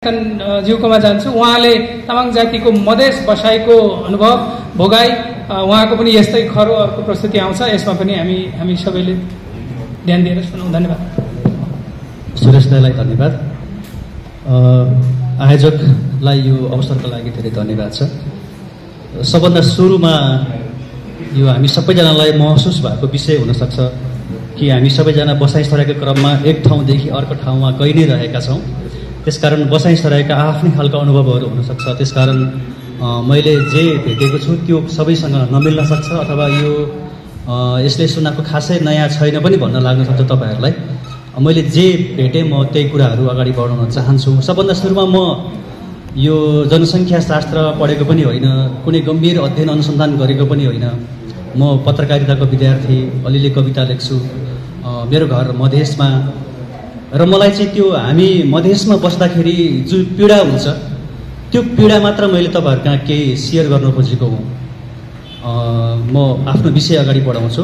ज्यूकोमा जान्छु। उहाँले तामाङ जातिको मधेस बसाइको अनुभव भोगाई उहाँको पनि यस्तै खरो अर्को प्रस्तुति आउँछ। यसमा पनि हामी सबैले ध्यान दिएर सुनौँ। धन्यवाद। सुरेश दाईलाई धन्यवाद। आयोजकलाई यो अवसरको लागि धेरै धन्यवाद छ। सबभन्दा सुरुमा यो हामी सबैजनालाई महसुस भएको विषय हुनसक्छ कि हामी सबैजना बसाइसराईको क्रममा एक ठाउँदेखि अर्को ठाउँमा गइ नै रहेका छौँ। त्यसकारण बसाइसराईका आफ्नै खालका अनुभवहरू हुनसक्छ। त्यसकारण मैले जे भेटेको छु त्यो सबैसँग नमिल्न सक्छ अथवा यो यसले सुनाएको खासै नयाँ छैन पनि भन्न लाग्न सक्छ तपाईँहरूलाई। मैले जे भेटेँ म त्यही कुराहरू अगाडि बढाउन चाहन्छु। सबभन्दा सुरुमा म यो जनसङ्ख्या शास्त्र पढेको पनि होइन, कुनै गम्भीर अध्ययन अनुसन्धान गरेको पनि होइन। म पत्रकारिताको विद्यार्थी, अलिअलि कविता लेख्छु। मेरो घर मधेसमा र मलाई चाहिँ त्यो हामी मधेसमा बस्दाखेरि जो पीडा हुन्छ त्यो पीडा मात्र मैले तपाईँहरू कहाँ केही सेयर गर्न खोजेको हुँ। म आफ्नो विषय अगाडि बढाउँछु।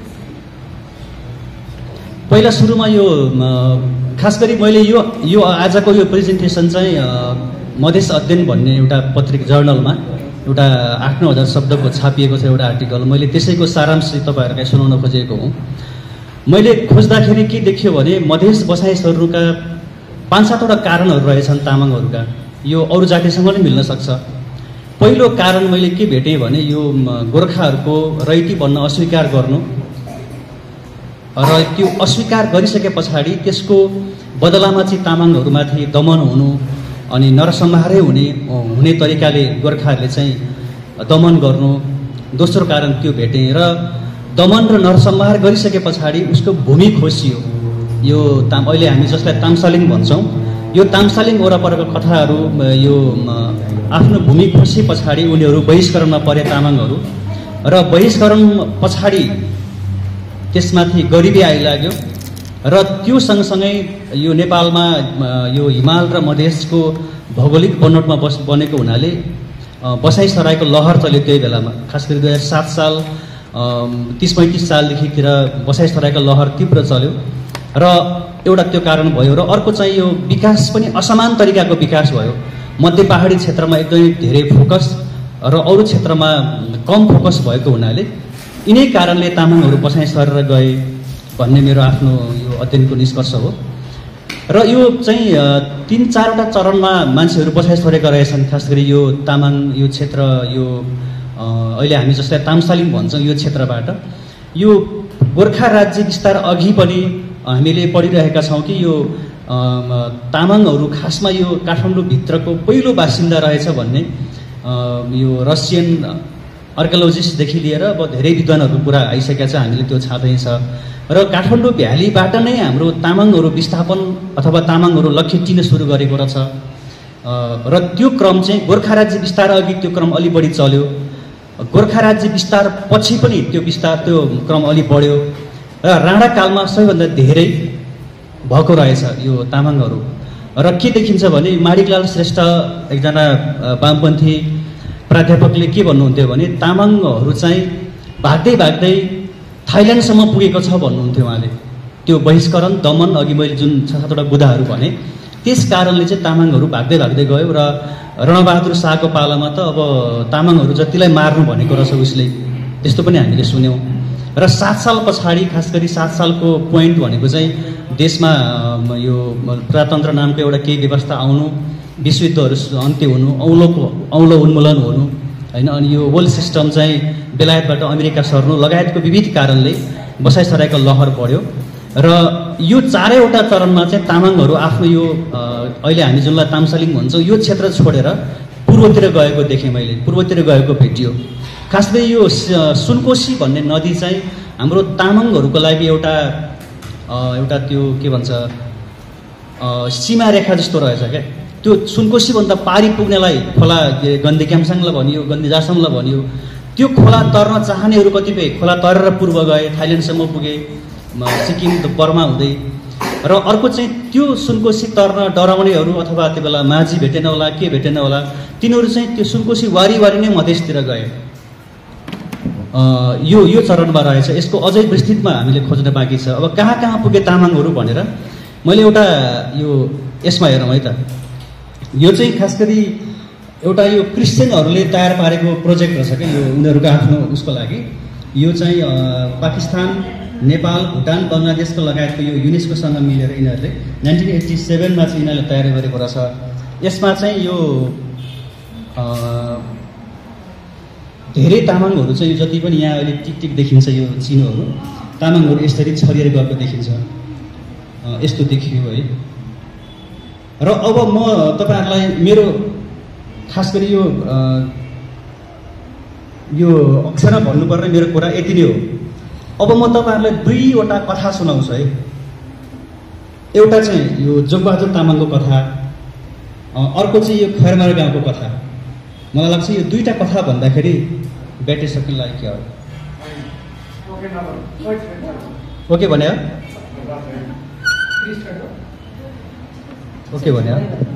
पहिला सुरुमा यो खास गरी मैले यो आजको यो प्रेजेन्टेसन चाहिँ मधेस अध्ययन भन्ने एउटा पत्रिका जर्नलमा एउटा 8-9 हजार शब्दको छापिएको छ एउटा आर्टिकल। मैले त्यसैको सारांश तपाईँहरूलाई सुनाउन खोजेको हुँ। मैले खोज्दाखेरि के देखियो भने मधेस बसाइ सर्नुका 5-7वटा कारणहरू रहेछन् तामाङहरूका। यो अरू जातिसँग पनि मिल्न सक्छ। पहिलो कारण मैले के भेटेँ भने यो गोर्खाहरूको रैती बन्न अस्वीकार गर्नु र त्यो अस्वीकार गरिसके पछाडि त्यसको बदलामा चाहिँ तामाङहरूमाथि दमन हुनु अनि नरसंहारै हुने तरिकाले गोर्खाहरूले चाहिँ दमन गर्नु। दोस्रो कारण त्यो भेटेँ र दमन र नरसंहार गरिसके पछाडि उसको भूमि खोसियो। यो अहिले हामी जसलाई तामसालिङ भन्छौँ, यो तामसालिङ वरपरको कथाहरू यो आफ्नो भूमि खोसे पछाडि उनीहरू बहिष्करणमा परे तामाङहरू र बहिष्करण पछाडि त्यसमाथि गरिबी आइलाग्यो र त्यो सँगसँगै यो नेपालमा यो हिमाल र मधेसको भौगोलिक बनोटमा बनेको हुनाले बसाइसराईको लहर चल्यो त्यही बेलामा। खास गरी 2007 साल 30-35 सालदेखितिर बसाइसराईको लहर तीव्र चल्यो र एउटा त्यो कारण भयो। र अर्को चाहिँ यो विकास पनि असमान तरिकाको विकास भयो। मध्य पहाडी क्षेत्रमा एकदमै धेरै फोकस र अरू क्षेत्रमा कम फोकस भएको हुनाले यिनै कारणले तामाङहरू बसाइ सरेर गए भन्ने मेरो आफ्नो यो अध्ययनको निष्कर्ष हो। र यो चाहिँ 3-4वटा चरणमा मान्छेहरू बसाइ सरेका रहेछन्। खास गरी यो तामाङ यो क्षेत्र यो अहिले हामी जसलाई तामसालिङ भन्छौँ यो क्षेत्रबाट यो गोर्खा राज्य विस्तार अघि पनि हामीले पढिरहेका छौँ कि यो तामाङहरू खासमा यो काठमाडौँभित्रको पहिलो बासिन्दा रहेछ भन्ने यो रसियन आर्कियोलोजिस्टदेखि लिएर अब धेरै विद्वानहरूको कुरा आइसकेका छ। हामीले त्यो छाँदै छ र काठमाडौँ भ्यालीबाट नै हाम्रो तामाङहरू विस्थापन अथवा तामाङहरू लखेटिन सुरु गरेको रहेछ र त्यो क्रम चाहिँ गोर्खा राज्य विस्तार अघि त्यो क्रम अलि बढी चल्यो। गोर्खा राज्य विस्तार पछि पनि त्यो क्रम अलि बढ्यो र राणाकालमा सबैभन्दा धेरै भएको रहेछ यो तामाङहरू। र के देखिन्छ भने माणिकलाल श्रेष्ठ एकजना वामपन्थी प्राध्यापकले के भन्नुहुन्थ्यो भने तामाङहरू चाहिँ भाग्दै भाग्दै थाइल्यान्डसम्म पुगेको छ भन्नुहुन्थ्यो उहाँले। त्यो बहिष्करण दमन अघि मैले जुन 6-7वटा बुदाहरू भने त्यस कारणले चाहिँ तामाङहरू भाग्दै भाग्दै गयो र रणबहादुर शाहको पालामा त अब तामाङहरू जतिलाई मार्नु भनेको रहेछ उसले, त्यस्तो पनि हामीले सुन्यौँ। र 7 साल पछाडि खास गरी 7 सालको पोइन्ट भनेको चाहिँ देशमा यो प्रजातन्त्र नामको एउटा केही व्यवस्था आउनु, विश्वयुद्धहरू अन्त्य हुनु, औलो उन्मूलन हुनु होइन, अनि यो वर्ल्ड सिस्टम चाहिँ बेलायतबाट अमेरिका सर्नु लगायतको विविध कारणले बसाइसराईको लहर बढ्यो। र यो 4वटा चरणमा चाहिँ तामाङहरू आफ्नो यो अहिले हामी जुनलाई तामसालिङ भन्छौँ यो क्षेत्र छोडेर पूर्वतिर गएको देखेँ मैले, पूर्वतिर गएको भेटियो। खास गरी यो सुनकोशी भन्ने नदी चाहिँ हाम्रो तामाङहरूको लागि एउटा त्यो के भन्छ सीमा रेखा जस्तो रहेछ क्या। त्यो सुनकोशीभन्दा पारी पुग्नेलाई खोला गन्दी क्याम्साङलाई भनियो, गन्दी जासमलाई भनियो। त्यो खोला तर्न चाहनेहरू कतिपय खोला तरेर पूर्व गए, थाइल्यान्डसम्म पुगे, सिक्किम बर्मा हुँदै। र अर्को चाहिँ त्यो सुनकोशी तर्न डराउनेहरू अथवा त्यो बेला माझी भेटेन होला के भेटेन होला तिनीहरू चाहिँ त्यो सुनकोशी वारी नै मधेसतिर गए। यो चरणमा रहेछ। यसको अझै विस्तृतमा हामीले खोज्न बाँकी छ। अब कहाँ पुगे तामाङहरू भनेर मैले एउटा यो यसमा हेरौँ है त। यो चाहिँ खास गरी एउटा यो क्रिस्चियनहरूले तयार पारेको प्रोजेक्ट रहेछ क्या यो उनीहरूको आफ्नो उसको लागि। यो चाहिँ पाकिस्तान, नेपाल, भुटान, बङ्गलादेशको लगायतको यो युनेस्कोसँग मिलेर यिनीहरूले 1987मा चाहिँ यिनीहरूले तयार गरेको रहेछ। यसमा चाहिँ यो धेरै तामाङहरू चाहिँ यो जति पनि यहाँ अहिले टिक देखिन्छ यो चिनोहरू तामाङहरू यसरी छरिएर गएको देखिन्छ। यस्तो देखियो है। र अब म तपाईँहरूलाई मेरो खास गरी यो अक्षरमा भन्नुपर्ने मेरो कुरा यति नै हो। अब म तपाईँहरूलाई दुईवटा कथा सुनाउँछु है। एउटा चाहिँ यो जोगबहादुर तामाङको कथा, अर्को चाहिँ यो खैरमारा गाउँको कथा। मलाई लाग्छ यो दुईटा कथा भन्दाखेरि ब्याट्री सकिन लाग्यो क्या ओके भने ओके भने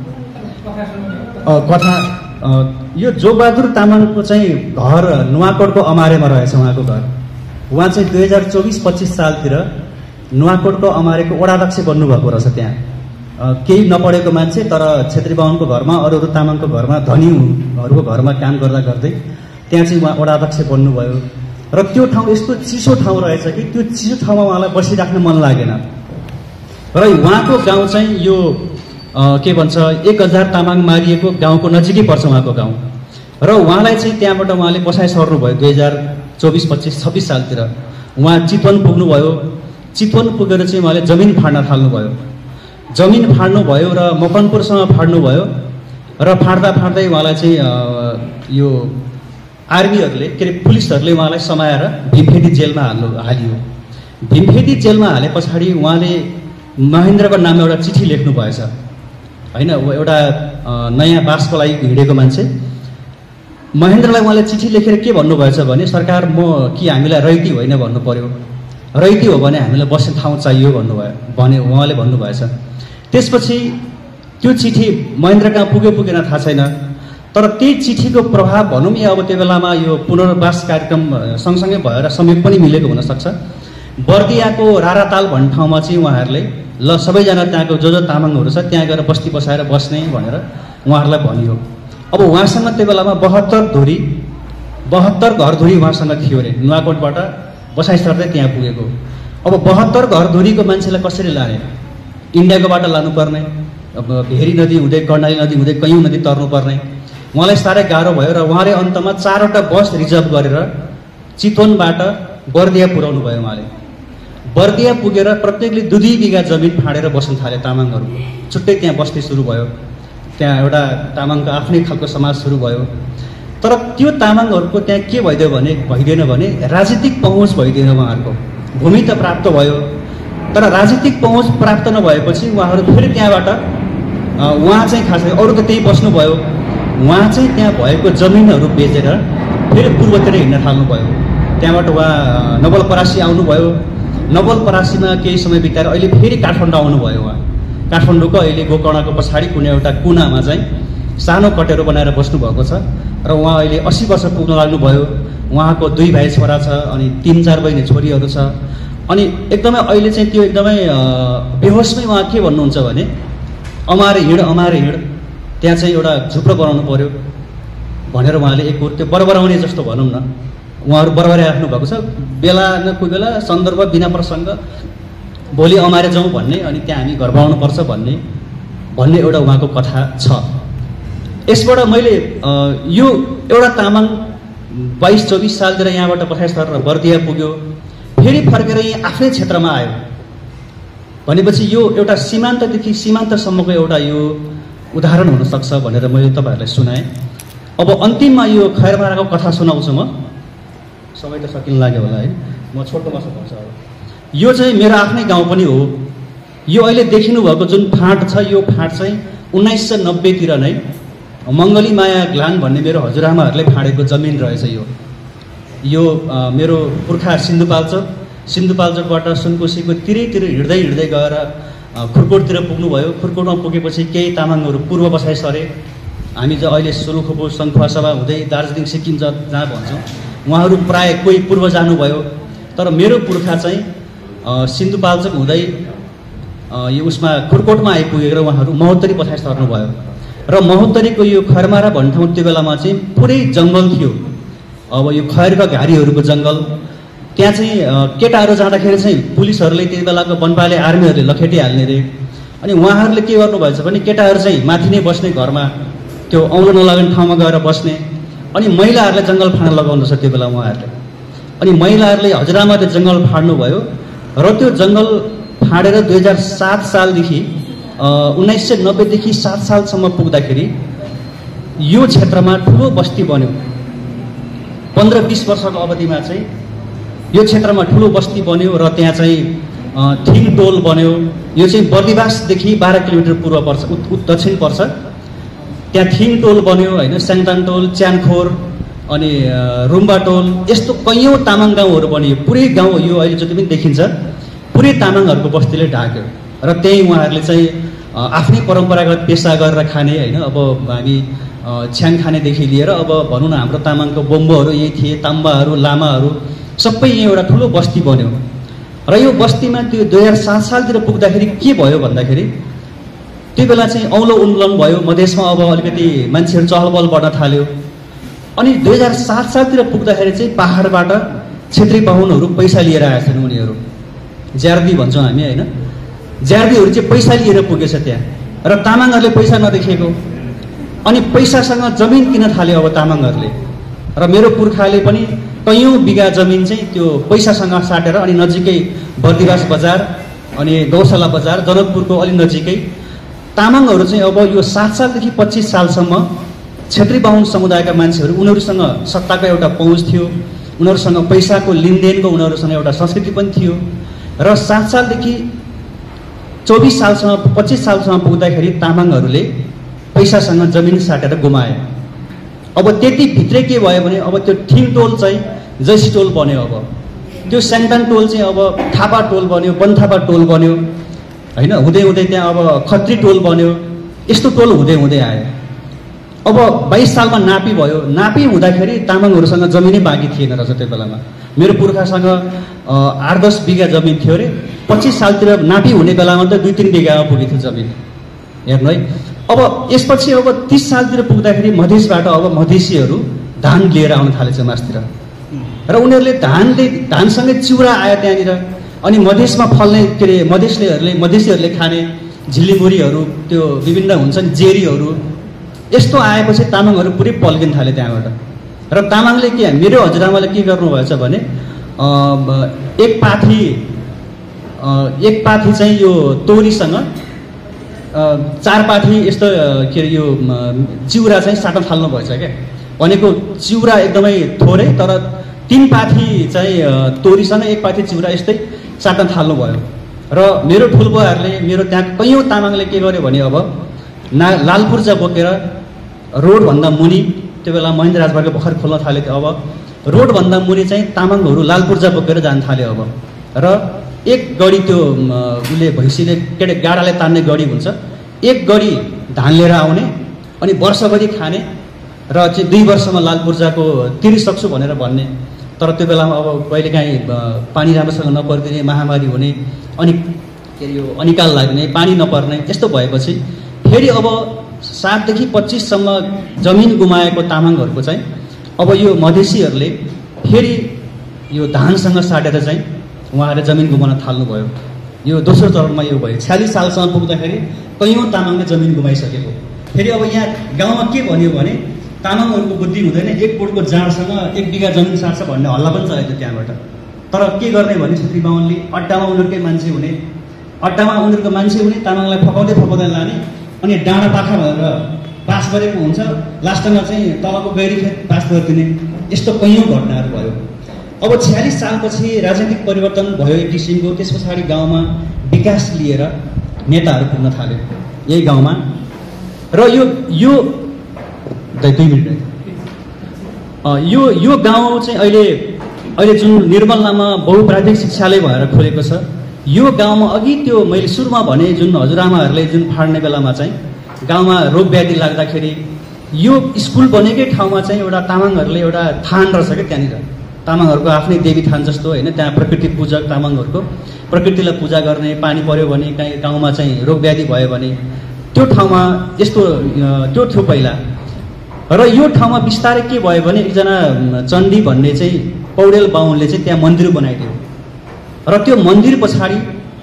कथा यो जोगबहादुर तामाङको चाहिँ घर नुवाकोटको अमारेमा रहेछ उहाँको घर। उहाँ चाहिँ 2024-25 सालतिर नुवाकोटको अमारेको वडाध्यक्ष बन्नुभएको रहेछ। त्यहाँ केही नपढेको मान्छे तर छेत्री बाहुनको घरमा अरू तामाङको घरमा धनीहरूको घरमा काम गर्दा गर्दै त्यहाँ चाहिँ उहाँ वडाध्यक्ष बन्नुभयो। र त्यो ठाउँ यस्तो चिसो ठाउँ रहेछ कि त्यो चिसो ठाउँमा उहाँलाई बसिराख्न मन लागेन। र उहाँको गाउँ चाहिँ यो के भन्छ 1000 तामाङ मारिएको गाउँको नजिकै पर्छ उहाँको गाउँ। र उहाँलाई चाहिँ त्यहाँबाट उहाँले बसाइ सर्नुभयो 2024-25-26 सालतिर। उहाँ चितवन पुग्नुभयो। चितवन पुगेर चाहिँ उहाँले जमिन फाड्न थाल्नुभयो। जमिन फाड्नुभयो र मकनपुरसँग फाड्नुभयो। र फाड्दा फाड्दै उहाँलाई चाहिँ यो आर्मीहरूले के अरे पुलिसहरूले उहाँलाई समाएर भीमफेदी जेलमा हालियो। भीमफेदी जेलमा हाले पछाडि उहाँले महेन्द्रको नाममा एउटा चिठी लेख्नु भएछ होइन। एउटा नयाँ बासको लागि हिँडेको मान्छे महेन्द्रलाई उहाँले चिठी लेखेर के भन्नुभएछ भने सरकार म कि हामीलाई रैती होइन भन्नु पर्यो, रैती हो भने हामीलाई बस्ने ठाउँ चाहियो भन्नुभयो उहाँले भन्नुभएछ। त्यसपछि त्यो चिठी महेन्द्र कहाँ पुगेन थाहा छैन। तर त्यही चिठीको प्रभाव भनौँ या अब त्यो बेलामा यो पुनर्वास कार्यक्रम सँगसँगै भएर संयोग पनि मिलेको हुनसक्छ। बर्दियाको राराताल भन्ने ठाउँमा चाहिँ उहाँहरूले ल सबैजना त्यहाँको जो तामाङहरू छ त्यहाँ गएर बस्ती बसाएर बस्ने भनेर उहाँहरूलाई भनियो। अब उहाँसँग त्यो बेलामा 72 घरधुरी उहाँसँग थियो अरे। नुवाकोटबाट बसाइ सर्दै त्यहाँ पुगेको। अब 72 घरधुरीको मान्छेलाई कसरी लाने? इन्डियाको बाटो लानुपर्ने, अब भेरी नदी हुँदै कर्णाली नदी हुँदै कैयौँ नदी तर्नुपर्ने। उहाँलाई साह्रै गाह्रो भयो र उहाँले अन्तमा 4वटा बस रिजर्भ गरेर चितवनबाट बर्दिया पुर्याउनु भयो। उहाँले बर्दिया पुगेर प्रत्येकले 2-2 बिघा जमिन फाँडेर बस्न थाले तामाङहरू। छुट्टै त्यहाँ बस्ती सुरु भयो। त्यहाँ एउटा तामाङको आफ्नै खालको समाज सुरु भयो। तर त्यो तामाङहरूको त्यहाँ के भइदिएन भने राजनीतिक पहुँच भइदिएन। उहाँहरूको भूमि त प्राप्त भयो तर राजनीतिक पहुँच प्राप्त नभएपछि उहाँहरू फेरि त्यहाँबाट उहाँ चाहिँ खास गरी अरू त त्यही बस्नुभयो। उहाँ चाहिँ त्यहाँ भएको जमिनहरू बेचेर फेरि पूर्वतिर हिँड्न थाल्नुभयो। त्यहाँबाट उहाँ नवलपरासी आउनुभयो। नवलपरासीमा केही समय बिताएर अहिले फेरि काठमाडौँ आउनुभयो। उहाँ काठमाडौँको अहिले गोकर्णको पछाडि कुनै एउटा कुनामा चाहिँ सानो कटेरो बनाएर बस्नुभएको छ। र उहाँ अहिले 80 वर्ष पुग्न लाग्नुभयो। उहाँको 2 भाइ छोरा छ अनि 3-4 बहिनी छोरीहरू छ। अनि एकदमै अहिले चाहिँ त्यो एकदमै बेहोसमै उहाँ के भन्नुहुन्छ भने अमारे हिँड त्यहाँ चाहिँ एउटा झुप्रो बनाउनु पर्यो भनेर उहाँले एक त्यो बरबराउने जस्तो भनौँ न उहाँहरू बरबराइ राख्नु भएको छ। बेला न कोही बेला सन्दर्भ बिना प्रसङ्ग भोलि अमारे जाउँ भन्ने अनि त्यहाँ हामी घर बनाउनुपर्छ भन्ने एउटा उहाँको कथा छ। यसबाट मैले यो एउटा तामाङ 22-24 सालतिर यहाँबाट बसाइ सरेर बर्दिया पुग्यो। फेरि फर्केर यहाँ आफ्नै क्षेत्रमा आयो भनेपछि यो एउटा सीमान्तदेखि सीमान्तसम्मको एउटा यो उदाहरण हुनसक्छ भनेर मैले तपाईँहरूलाई सुनाएँ। अब अन्तिममा यो खैरमाराको कथा सुनाउँछु म। समय त सकिन लाग्यो होला है। म छोटोमा सुनाउँछु। अब यो चाहिँ मेरो आफ्नै गाउँ पनि हो। यो अहिले देखिनु भएको जुन फाँट छ यो फाँट चाहिँ 1990 तिर नै मङ्गली माया ग्लान भन्ने मेरो हजुरआमाहरूले फाँडेको जमिन रहेछ। यो मेरो पुर्खा सिन्धुपाल्चोकबाट सुनकोसीको तिरैतिर हिँड्दै गएर खुर्कोटतिर पुग्नुभयो। खुर्कोटमा पुगेपछि केही तामाङहरू पूर्व बसाइ सरे। हामी जो अहिले सुरुखुपु सङ्खुवासभा हुँदै दार्जिलिङ सिक्किम जहाँ भन्छौँ उहाँहरू प्रायः कोही पूर्व जानुभयो। तर मेरो पुर्खा चाहिँ सिन्धुपाल्चोक हुँदै यो उसमा खुर्कोटमा आइपुगेर उहाँहरू महोत्तरी बसाइ सर्नुभयो। र महोत्तरीको यो खैरमारा भन्ने ठाउँ त्यो बेलामा चाहिँ पुरै जङ्गल थियो। अब यो खैरका घारीहरूको जङ्गल, त्यहाँ चाहिँ केटाहरू जाँदाखेरि चाहिँ पुलिसहरूले त्यति बेलाको वनपाले आर्मीहरूले लखेटिहाल्ने रे। अनि उहाँहरूले के गर्नुभएछ भने केटाहरू चाहिँ माथि नै बस्ने घरमा, त्यो औलो नलाग्ने ठाउँमा गएर बस्ने, अनि महिलाहरूलाई जङ्गल फाड्न लगाउँदछ त्यो बेला उहाँहरूले। अनि महिलाहरूले हजुरआमा त्यो जङ्गल फाड्नुभयो र त्यो जङ्गल फाडेर 2007 सालदेखि 1990देखि 7 सालसम्म पुग्दाखेरि यो क्षेत्रमा ठुलो बस्ती बन्यो। 15-20 वर्षको अवधिमा चाहिँ यो क्षेत्रमा ठुलो बस्ती बन्यो र त्यहाँ चाहिँ थिङ टोल बन्यो। यो चाहिँ बर्दिवासदेखि 12 किलोमिटर पूर्व पर्छ, दक्षिण पर्छ। त्यहाँ थिङ टोल बन्यो होइन, स्याङताङ टोल, च्यानखोर, अनि रुम्बा टोल, यस्तो कैयौँ तामाङ गाउँहरू बनियो। पुरै गाउँ यो अहिले जति पनि देखिन्छ पुरै तामाङहरूको बस्तीले ढाक्यो र त्यही उहाँहरूले चाहिँ आफ्नै परम्परागत पेसा गरेर खाने होइन। अब हामी छ्याङ खानेदेखि लिएर अब भनौँ न हाम्रो तामाङको बोम्बोहरू यही थिए, ताम्बाहरू, लामाहरू सबै यहाँ एउटा ठुलो बस्ती बन्यो। र यो बस्तीमा त्यो 2007 सालतिर पुग्दाखेरि के भयो भन्दाखेरि त्यो बेला चाहिँ औलो उन्मूलन भयो मधेसमा। अब अलिकति मान्छेहरू चहलपहल बढ्न थाल्यो। अनि 2007 सालतिर पुग्दाखेरि चाहिँ पाहाडबाट क्षेत्री बाहुनहरू पैसा लिएर आएछन्। उनीहरू ज्यार्दी भन्छौँ हामी होइन, ज्यार्दीहरू चाहिँ पैसा लिएर पुगेछ त्यहाँ र तामाङहरूले पैसा नदेखेको। अनि पैसासँग जमिन किन्न थाल्यो अब तामाङहरूले। र मेरो पुर्खाले पनि कैयौँ बिघा जमिन चाहिँ त्यो पैसासँग साटेर अनि नजिकै बर्दिवास बजार अनि गौशाला बजार जनकपुरको अलि नजिकै तामाङहरू चाहिँ अब यो 7 सालदेखि 25 सालसम्म क्षेत्री बाहुन समुदायका मान्छेहरू, उनीहरूसँग सत्ताको एउटा पहुँच थियो, उनीहरूसँग पैसाको लेनदेनको उनीहरूसँग एउटा संस्कृति पनि थियो। र 7 सालदेखि 24 सालसम्म 25 सालसम्म पुग्दाखेरि तामाङहरूले पैसासँग जमिन साटेर गुमाए। अब त्यति भित्रै के भयो भने अब त्यो थिङ टोल चाहिँ जैसी टोल बन्यो। अब त्यो स्याङताङ टोल चाहिँ अब थापा टोल बन्यो, बनथापा टोल बन्यो होइन। हुँदै हुँदै त्यहाँ अब खत्री टोल बन्यो। यस्तो टोल हुँदै हुँदै आयो। अब 22 सालमा नापी भयो। नापी हुँदाखेरि तामाङहरूसँग जमिनै बाँकी थिएन रहेछ त्यो बेलामा। मेरो पुर्खासँग 8-10 बिघा जमिन थियो अरे। 25 सालतिर नापी हुने बेलामा त 2-3 बिघामा पुगेको थियो जमिन, हेर्नु है। अब यसपछि अब 30 सालतिर पुग्दाखेरि मधेसबाट अब मधेसीहरू धान लिएर आउन थालेछ मासतिर र उनीहरूले धानसँगै चिउरा आयो त्यहाँनिर। अनि मधेसमा फल्ने के अरे मधेसीहरूले खाने झिल्लीमुरीहरू, त्यो विभिन्न हुन्छन् जेरीहरू, यस्तो आएपछि तामाङहरू पुरै पल्किन थाले त्यहाँबाट। र तामाङले के, मेरो हजुरआमाले के गर्नुभएछ भने एक पाथी चाहिँ यो तोरीसँग 4 पाथी यस्तो के अरे यो चिउरा चाहिँ साट्न थाल्नु भएछ क्या। भनेको चिउरा एकदमै थोरै, तर 3 पाथी चाहिँ तोरीसँग 1 पाथी चिउरा यस्तै साट्न थाल्नुभयो। र मेरो ठुलबुवाहरूले, मेरो त्यहाँ कैयौँ तामाङले के गर्यो भने अब लालपुर्जा बोकेर रोडभन्दा मुनि, त्यो बेला महेन्द्र राजमार्ग भर्खर खोल्न थाल्यो थियो। अब रोडभन्दा मुनि चाहिँ तामाङहरू लालपुर्जा बोकेर जान थाल्यो अब। र एक गडी त्यो उसले भैँसीले के अरे गाडाले तान्ने गडी हुन्छ, एक गडी धान लिएर आउने अनि वर्षभरि खाने र चाहिँ 2 वर्षमा लालपुर्जाको तिरिसक्छु भनेर भन्ने। तर त्यो बेलामा अब कहिलेकाहीँ पानी राम्रोसँग नपरिदिने, महामारी हुने, अनि के अरे यो अनिकाल लाग्ने, पानी नपर्ने, यस्तो भएपछि फेरि अब 7देखि 25सम्म जमिन गुमाएको तामाङहरूको चाहिँ अब यो मधेसीहरूले फेरि यो धानसँग साटेर चाहिँ उहाँहरूले जमिन गुमाउन थाल्नुभयो। यो दोस्रो चरणमा यो भयो। 46 सालसम्म पुग्दाखेरि कैयौँ तामाङले जमिन गुमाइसकेको। फेरि अब यहाँ गाउँमा के भन्यो भने तामाङहरूको बुद्धि हुँदैन, 1 बोटको जाँडसँग 1 बिघा जमिन साट्छ भन्ने हल्ला पनि चलेको थियो त्यहाँबाट। तर के गर्ने भने क्षेत्री बाहुनले अड्डामा उनीहरूकै मान्छे हुने, तामाङलाई फकाउँदै लाने, अनि डाँडा पाखा भनेर पास गरेको हुन्छ, लास्टमा चाहिँ तलको गैरी खेत पास गरिदिने, यस्तो कैयौँ घटनाहरू भयो। अब 46 सालपछि राजनीतिक परिवर्तन भयो एक किसिमको। त्यस पछाडि गाउँमा विकास लिएर नेताहरू पुग्न थाल्यो यही गाउँमा। र यो 2 मिनट यो गाउँ चाहिँ अहिले जुन निर्मलामा बहुप्राथमिक शिक्षालय भएर खोलेको छ, यो गाउँमा अघि त्यो मैले सुरुमा भने जुन हजुरआमाहरूले जुन फाड्ने बेलामा चाहिँ गाउँमा रोग व्याधि लाग्दाखेरि यो स्कुल बनेकै ठाउँमा चाहिँ एउटा तामाङहरूले एउटा थान रहेछ क्या। त्यहाँनिर तामाङहरूको आफ्नै देवी थान जस्तो होइन, त्यहाँ प्रकृति पूजक तामाङहरूको प्रकृतिलाई पूजा गर्ने, पानी पर्यो भने कहीँ गाउँमा चाहिँ रोग व्याधि भयो भने त्यो ठाउँमा यस्तो त्यो थियो पहिला। र यो ठाउँमा बिस्तारै के भयो भने एकजना चण्डी भन्ने चाहिँ पौडेल बाहुनले चाहिँ त्यहाँ मन्दिर बनाइदियो र त्यो मन्दिर पछाडि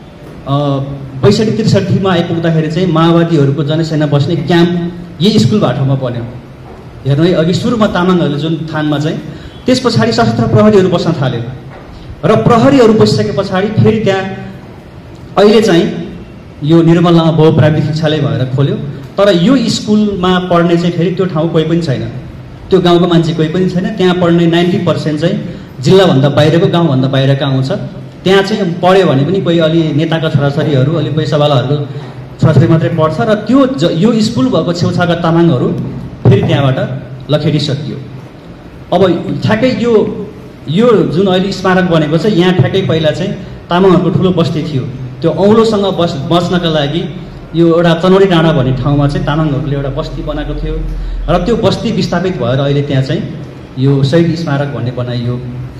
62-63 आइपुग्दाखेरि चाहिँ माओवादीहरूको जनसेना बस्ने क्याम्प यही स्कुल बाटोमा बन्यो। हेर्नु है, अघि सुरुमा तामाङहरूले जुन थानमा चाहिँ त्यस पछाडि सशस्त्र प्रहरीहरू बस्न थाल्यो र प्रहरीहरू बसिसके पछाडि फेरि त्यहाँ अहिले चाहिँ यो निर्मलामा बहुप्राविधिक शिक्षालय भएर खोल्यो। तर यो स्कुलमा पढ्ने चाहिँ फेरि त्यो ठाउँ कोही पनि छैन, त्यो गाउँको मान्छे कोही पनि छैन। त्यहाँ पढ्ने 90% चाहिँ जिल्लाभन्दा बाहिरको गाउँभन्दा बाहिरका आउँछ। त्यहाँ चाहिँ पढ्यो भने पनि कोही अलि नेताका छोराछोरीहरू अलि पैसावालाहरूको छोराछोरी मात्रै पढ्छ र त्यो यो स्कुल भएको छेउछाउका तामाङहरू फेरि त्यहाँबाट लखेडिसकियो। अब ठ्याक्कै यो जुन अहिले स्मारक बनेको छ यहाँ ठ्याक्कै पहिला चाहिँ तामाङहरूको ठुलो बस्ती थियो। त्यो औलोसँग बस्नका लागि यो एउटा चनौरी डाँडा भन्ने ठाउँमा चाहिँ तामाङहरूले एउटा बस्ती बनाएको थियो र त्यो बस्ती विस्थापित भएर अहिले त्यहाँ चाहिँ यो शहीद स्मारक भन्ने बनाइयो।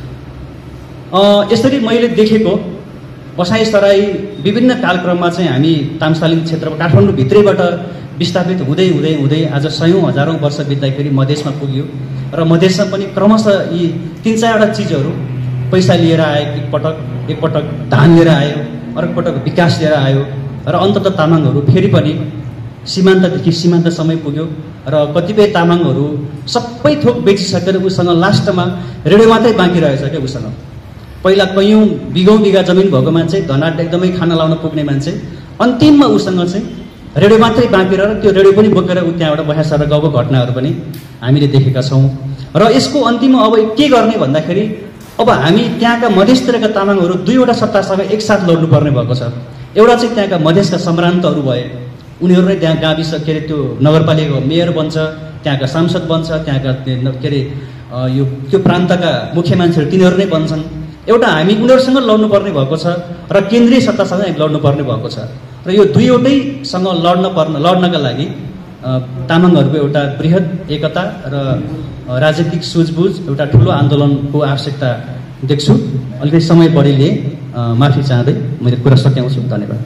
यसरी मैले देखेको बसाइसराई विभिन्न कालक्रममा चाहिँ हामी तामसालिङ क्षेत्रमा काठमाडौँभित्रैबाट विस्थापित हुँदै हुँदै हुँदै आज सयौँ हजारौँ वर्ष बित्दाखेरि मधेसमा पुग्यो र मधेसमा पनि क्रमशः यी 3-4वटा चिजहरू पैसा लिएर आयो। एकपटक धान लिएर आयो, अर्कोपटक विकास लिएर आयो र अन्ततः तामाङहरू फेरि पनि सीमान्तदेखि सीमान्तसम्मै पुग्यो र कतिपय तामाङहरू सबै थोक बेचिसकेर उसँग लास्टमा रेडियो मात्रै बाँकी रहेछ क्या। उसँग पहिला कैयौँ बिघा जमिन भएको मान्छे, धनाढ्य एकदमै खाना लाउन पुग्ने मान्छे, अन्तिममा उसँग चाहिँ रेडियो मात्रै बाँकी रहेर त्यो रेडियो पनि बोकेर ऊ त्यहाँबाट बसाएर गएको घटनाहरू पनि हामीले देखेका छौँ। र यसको अन्तिममा अब के गर्ने भन्दाखेरि अब हामी त्यहाँका मधेसतिरका तामाङहरू 2वटा सत्तासँग एकसाथ लड्नुपर्ने भएको छ। एउटा चाहिँ त्यहाँका मधेसका सम्भ्रान्तहरू भए, उनीहरू नै त्यहाँ गाविस के अरे त्यो नगरपालिकाको मेयर बन्छ, त्यहाँका सांसद बन्छ, त्यहाँका के अरे यो त्यो प्रान्तका मुख्य मान्छेहरू तिनीहरू नै बन्छन्। एउटा हामी उनीहरूसँग लड्नुपर्ने भएको छ र केन्द्रीय सत्तासँग लड्नुपर्ने भएको छ र यो दुईवटैसँग लड्नका लागि तामाङहरूको एउटा बृहत एकता र राजनीतिक सुझबुझ एउटा ठुलो आन्दोलनको आवश्यकता देख्छु। अलिकति समय बढी लिए, माफी चाहँदै मैले कुरा सच्याउँछु। धन्यवाद।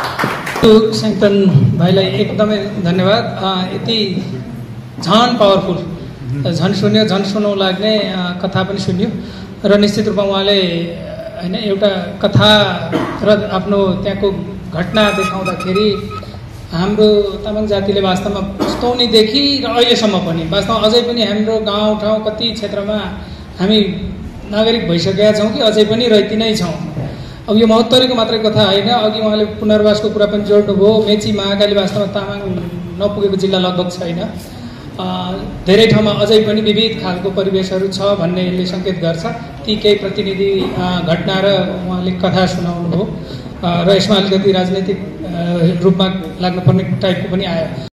सङ्कटन भाइलाई एकदमै धन्यवाद। यति झन पावरफुल, झन सुन्यो, झन सुनौ लाग्ने कथा पनि सुन्यो र निश्चित रूपमा उहाँले होइन एउटा कथा र आफ्नो त्यहाँको घटना देखाउँदाखेरि हाम्रो तामाङ जातिले वास्तवमा पस्ताउनेदेखि र अहिलेसम्म पनि वास्तवमा अझै पनि हाम्रो गाउँठाउँ कति क्षेत्रमा हामी नागरिक भइसकेका छौँ कि अझै पनि रैती नै छौँ। अब यो महोत्तरीको मात्रै कथा होइन, अघि उहाँले पुनर्वासको कुरा पनि जोड्नुभयो। मेची महाकाली वास्तवमा तामाङ नपुगेको जिल्ला लगभग छैन। धेरै ठाउँमा अझै पनि विविध खालको परिवेशहरू छ भन्ने यसले सङ्केत गर्छ। ती केही प्रतिनिधि घटना र उहाँले कथा सुनाउनुभयो र यसमा अलिकति राजनैतिक रूपमा लाग्नुपर्ने टाइपको पनि आयो।